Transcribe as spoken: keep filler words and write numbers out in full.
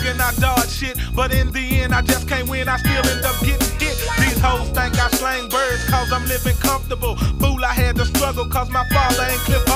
and I dodge shit, but in the end I just can't win, I still end up getting hit. These hoes think I slang birds cause I'm living comfortable. Fool, I had to struggle cause my father ain't clip